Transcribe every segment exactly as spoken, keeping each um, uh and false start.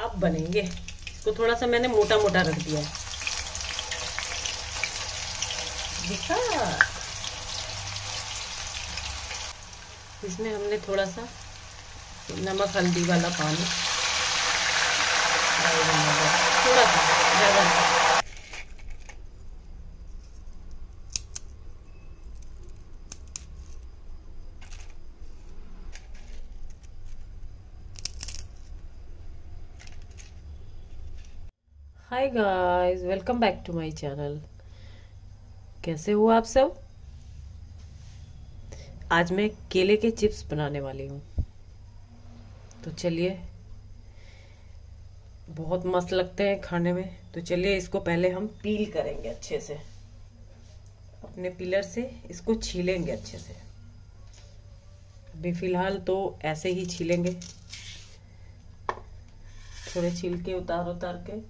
अब बनेंगे। इसको थोड़ा सा मैंने मोटा मोटा रख दिया है, दिखा। इसमें हमने थोड़ा सा नमक हल्दी वाला पानी, थोड़ा सा, ज्यादा नहीं। Hi guys, welcome back to my channel. कैसे हो आप सब? आज मैं केले के चिप्स बनाने वाली हूँ। तो चलिए, बहुत मस्त लगते हैं खाने में। तो चलिए इसको पहले हम पील करेंगे अच्छे से, अपने पीलर से इसको छीलेंगे अच्छे से। अभी फिलहाल तो ऐसे ही छीलेंगे, थोड़े छील के उतार उतार के।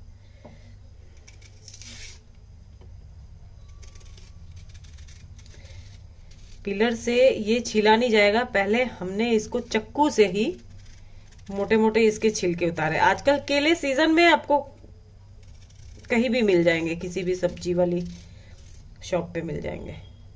पिलर से ये छिला नहीं जाएगा, पहले हमने इसको चक्कू से ही मोटे मोटे इसके छिलके उतारे। आजकल केले सीजन में आपको कहीं भी मिल जाएंगे, किसी भी सब्जी वाली शॉप पे मिल जाएंगे।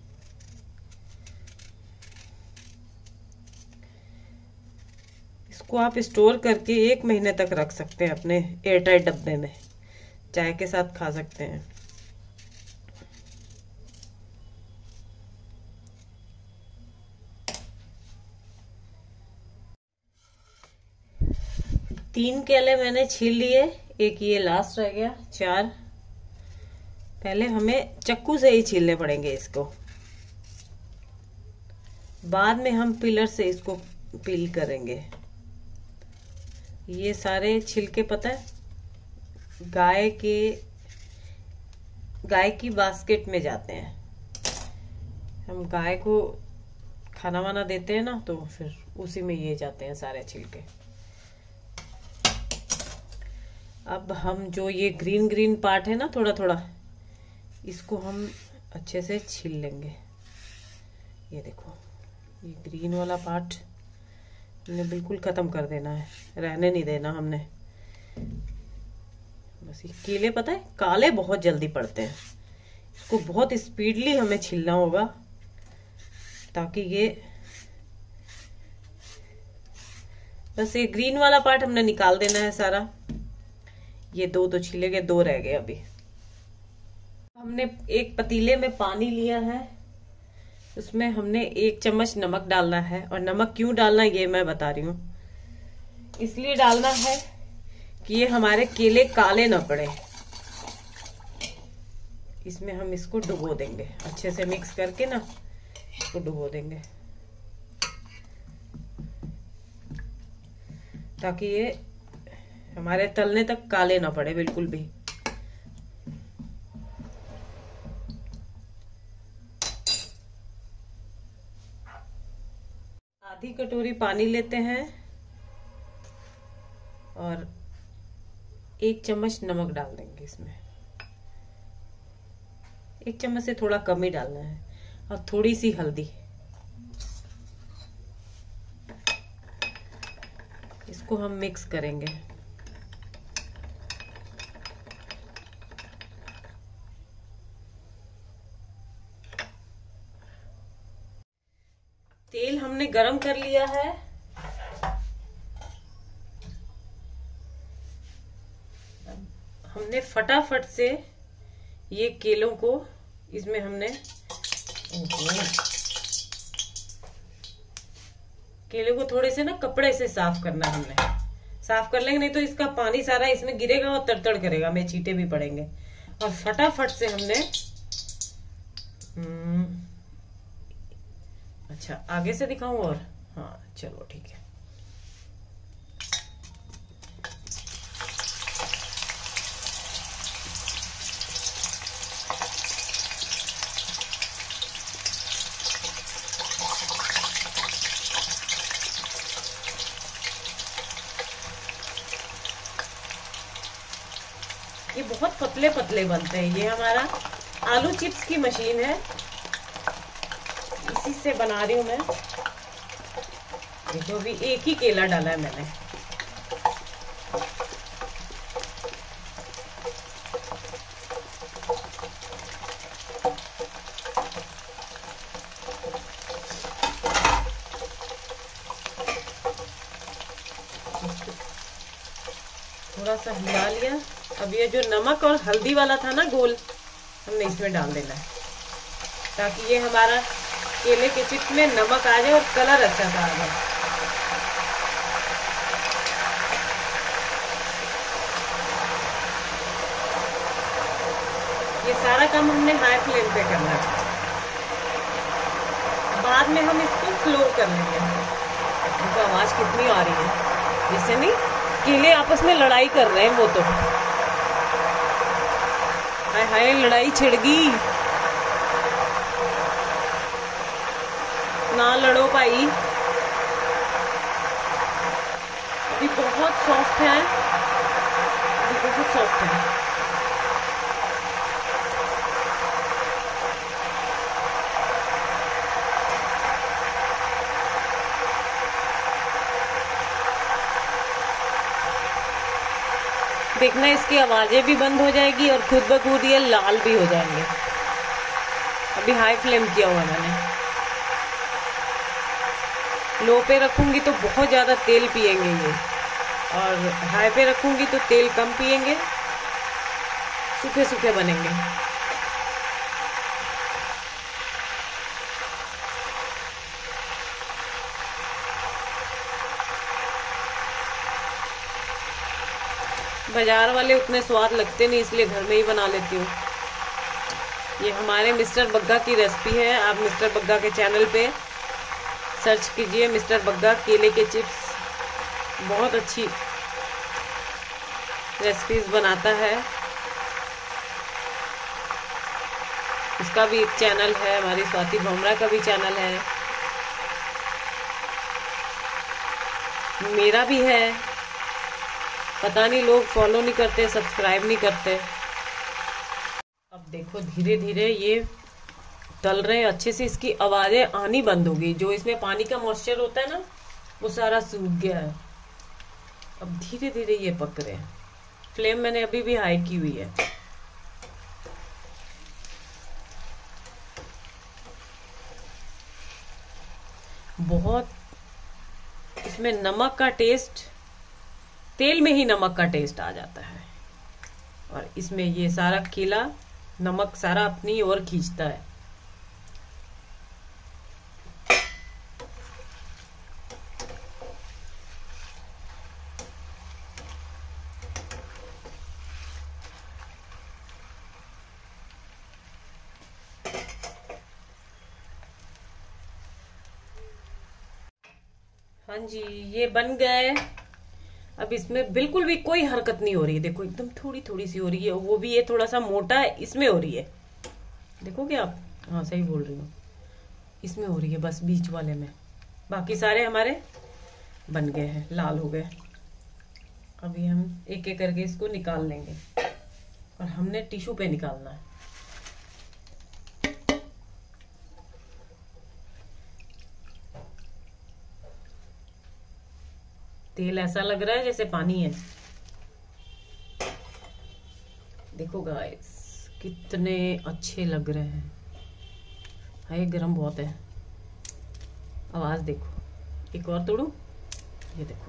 इसको आप स्टोर करके एक महीने तक रख सकते हैं अपने एयरटाइट डब्बे में, चाय के साथ खा सकते हैं। तीन केले मैंने छील लिए, एक ये लास्ट रह गया, चार। पहले हमें चक्कू से ही छीलने पड़ेंगे इसको, बाद में हम पिलर से इसको पील करेंगे। ये सारे छिलके पता है गाय के गाय की बास्केट में जाते हैं। हम गाय को खाना वाना देते हैं ना, तो फिर उसी में ये जाते हैं सारे छिलके। अब हम जो ये ग्रीन ग्रीन पार्ट है ना, थोड़ा थोड़ा, इसको हम अच्छे से छील लेंगे। ये देखो, ये ग्रीन वाला पार्ट हमने बिल्कुल खत्म कर देना है, रहने नहीं देना हमने। बस ये केले पता है काले बहुत जल्दी पड़ते हैं, इसको बहुत स्पीडली हमें छीलना होगा ताकि ये, बस ये ग्रीन वाला पार्ट हमने निकाल देना है सारा। ये दो तो छिले गए, दो रह गए अभी। हमने एक पतीले में पानी लिया है, उसमें हमने एक चम्मच नमक डालना है। और नमक क्यों डालना है ये मैं बता रही हूँ। इसलिए डालना है कि ये हमारे केले काले ना पड़े। इसमें हम इसको डुबो देंगे, अच्छे से मिक्स करके ना इसको डुबो देंगे, ताकि ये हमारे तलने तक काले ना पड़े बिल्कुल भी। आधी कटोरी पानी लेते हैं और एक चम्मच नमक डाल देंगे इसमें। एक चम्मच से थोड़ा कम ही डालना है। और थोड़ी सी हल्दी, इसको हम मिक्स करेंगे। तेल हमने गरम कर लिया है। हमने फटाफट से ये केलों को इसमें हमने केले को थोड़े से ना कपड़े से साफ करना है। हमने साफ कर लेंगे, नहीं तो इसका पानी सारा इसमें गिरेगा और तड़तड़ करेगा, में चींटे भी पड़ेंगे। और फटाफट से हमने अच्छा आगे से दिखाऊं और हाँ चलो ठीक है। ये बहुत पतले पतले बनते हैं। ये हमारा आलू चिप्स की मशीन है, इसी से बना रही हूँ मैं। देखो अभी एक ही केला डाला है मैंने। थोड़ा सा हिला लिया। अब ये जो नमक और हल्दी वाला था ना घोल, हमने इसमें डाल देना है, ताकि ये हमारा केले के चिप्स में नमक आ जाए और कलर अच्छा सा आ जाए। ये सारा काम हमने हाई फ्लेम पे करना है, बाद में हम इसको स्लो कर लेंगे। देखो आवाज कितनी आ रही है, इससे नहीं केले आपस में लड़ाई कर रहे हैं वो तो। हाय हाय लड़ाई छिड़ गई, ना लड़ो भाई। अभी बहुत सॉफ्ट है, अभी बहुत सॉफ्ट है। देखना इसकी आवाजें भी बंद हो जाएगी और खुद ब खुद ये लाल भी हो जाएंगे। अभी हाई फ्लेम किया हुआ मैंने, लो पे रखूंगी तो बहुत ज्यादा तेल पिएंगे ये, और हाई पे रखूंगी तो तेल कम पिएंगे, सूखे सूखे बनेंगे। बाजार वाले उतने स्वाद लगते नहीं, इसलिए घर में ही बना लेती हूँ। ये हमारे मिस्टर बग्गा की रेसिपी है। आप मिस्टर बग्गा के चैनल पे सर्च कीजिए, मिस्टर बग्गा केले के चिप्स। बहुत अच्छी रेसिपीज बनाता है। उसका भी एक चैनल है, हमारी स्वाति भोमरा का भी चैनल है, मेरा भी है। पता नहीं लोग फॉलो नहीं करते, सब्सक्राइब नहीं करते। अब देखो धीरे धीरे ये तल रहे हैं अच्छे से, इसकी आवाजें आनी बंद हो गई। जो इसमें पानी का मॉइस्चर होता है ना, वो सारा सूख गया है। अब धीरे धीरे ये पक रहे हैं। फ्लेम मैंने अभी भी हाई की हुई है। बहुत इसमें नमक का टेस्ट, तेल में ही नमक का टेस्ट आ जाता है, और इसमें ये सारा केला नमक सारा अपनी ओर खींचता है। हाँ जी, ये बन गए। अब इसमें बिल्कुल भी कोई हरकत नहीं हो रही है। देखो एकदम थोड़ी थोड़ी सी हो रही है, वो भी ये थोड़ा सा मोटा है, इसमें हो रही है। देखोगे आप? हाँ सही बोल रही हूँ, इसमें हो रही है बस, बीच वाले में। बाकी सारे हमारे बन गए हैं, लाल हो गए। अभी हम एक एक करके इसको निकाल लेंगे, और हमने टिश्यू पे निकालना है। तेल ऐसा लग रहा है जैसे पानी है। देखो गाइस कितने अच्छे लग रहे हैं। हाय गरम बहुत है, आवाज देखो। एक और तोड़ू, ये देखो।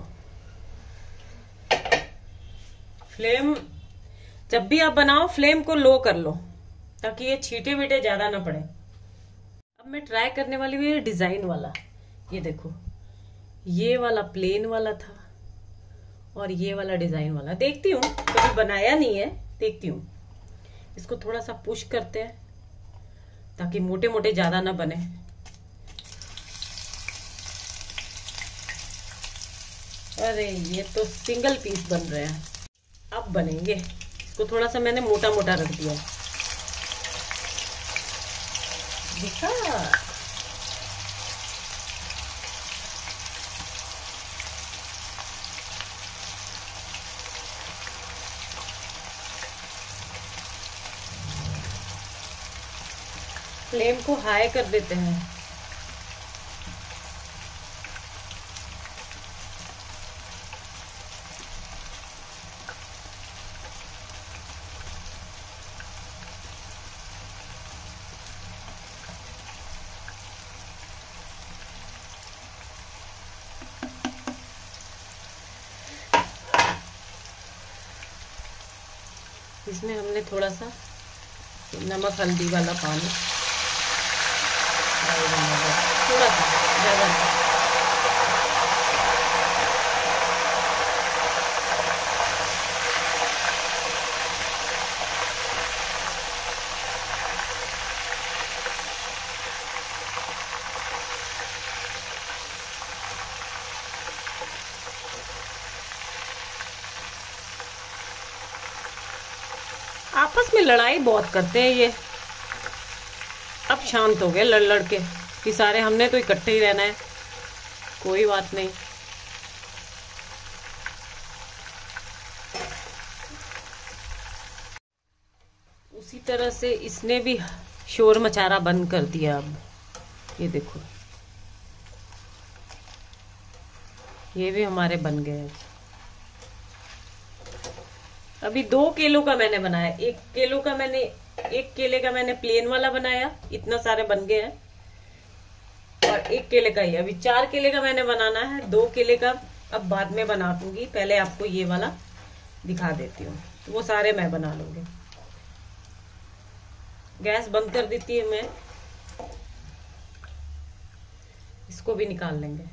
फ्लेम जब भी आप बनाओ फ्लेम को लो कर लो, ताकि ये छींटे वीटे ज्यादा ना पड़े। अब मैं ट्राई करने वाली हूँ ये डिजाइन वाला। ये देखो, ये वाला प्लेन वाला था और ये वाला डिजाइन वाला। देखती हूँ, कभी बनाया नहीं है, देखती हूँ। इसको थोड़ा सा पुश करते हैं ताकि मोटे मोटे ज्यादा ना बने। अरे ये तो सिंगल पीस बन रहे हैं, अब बनेंगे। इसको थोड़ा सा मैंने मोटा मोटा रख दिया, दिखा। फ्लेम को हाई कर देते हैं। इसमें हमने थोड़ा सा नमक हल्दी वाला पानी थोड़ा सा ज़्यादा। आपस में लड़ाई बहुत करते हैं ये। अब शांत हो गए लड़ लड़ के कि सारे हमने तो इकट्ठे ही रहना है, कोई बात नहीं। उसी तरह से इसने भी शोर मचाना बंद कर दिया। अब ये देखो, ये भी हमारे बन गए हैं। अभी दो किलो का मैंने बनाया, एक किलो का मैंने एक केले का मैंने प्लेन वाला बनाया, इतना सारे बन गए हैं। और एक केले का ही, अभी चार केले का मैंने बनाना है। दो केले का अब बाद में बना दूंगी, पहले आपको ये वाला दिखा देती हूँ, तो वो सारे मैं बना लूंगी। गैस बंद कर देती है मैं, इसको भी निकाल लेंगे।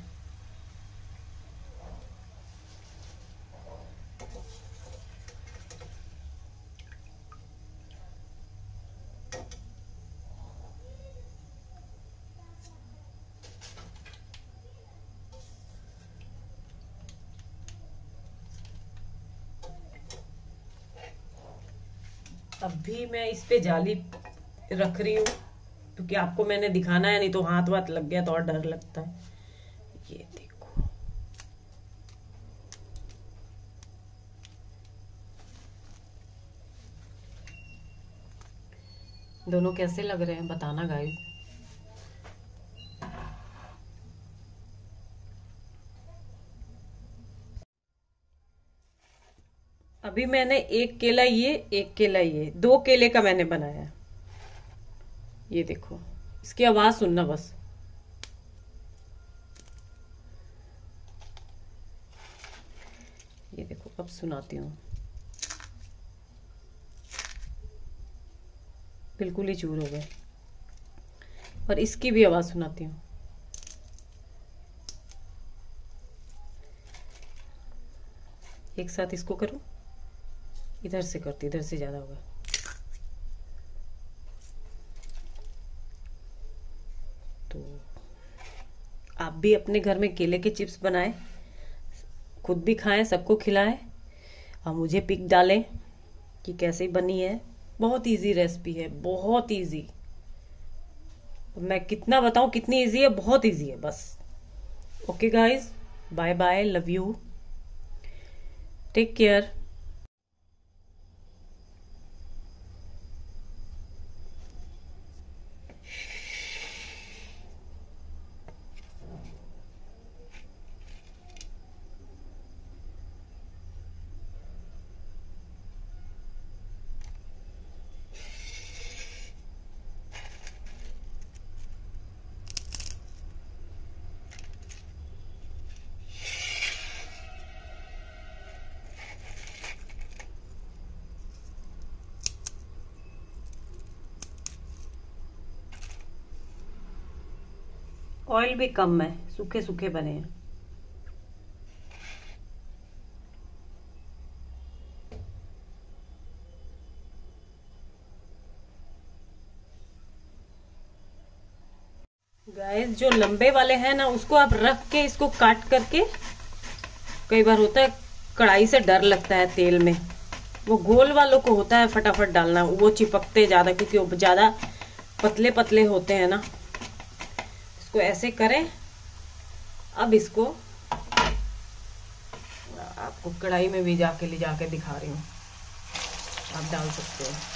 अब भी मैं इस पे जाली रख रही हूँ क्योंकि आपको मैंने दिखाना है, नहीं तो हाथ वाथ लग गया तो और डर लगता है। ये देखो, दोनों कैसे लग रहे हैं बताना गाइस। अभी मैंने एक केला ये, एक केला ये, दो केले का मैंने बनाया। ये देखो, इसकी आवाज सुनना बस। ये देखो, अब सुनाती हूँ। बिल्कुल ही चूर हो गए। और इसकी भी आवाज सुनाती हूँ। एक साथ इसको करूं, इधर से करती, इधर से ज्यादा होगा। तो आप भी अपने घर में केले के चिप्स बनाएं, खुद भी खाएं, सबको खिलाएं और मुझे पिक डालें कि कैसे बनी है। बहुत इजी रेसिपी है, बहुत इजी। मैं कितना बताऊं कितनी इजी है, बहुत इजी है बस। Okay guys, bye bye, love you, take care. Oil भी कम है, सूखे सूखे बने हैं। गाइस, जो लंबे वाले हैं ना, उसको आप रख के इसको काट करके, कई बार होता है कढ़ाई से डर लगता है तेल में, वो गोल वालों को होता है फटाफट डालना, वो चिपकते ज्यादा क्योंकि वो ज्यादा पतले पतले होते हैं ना। इसको ऐसे करें। अब इसको आपको कढ़ाई में भी जाके ले जाके दिखा रही हूँ, आप डाल सकते हो।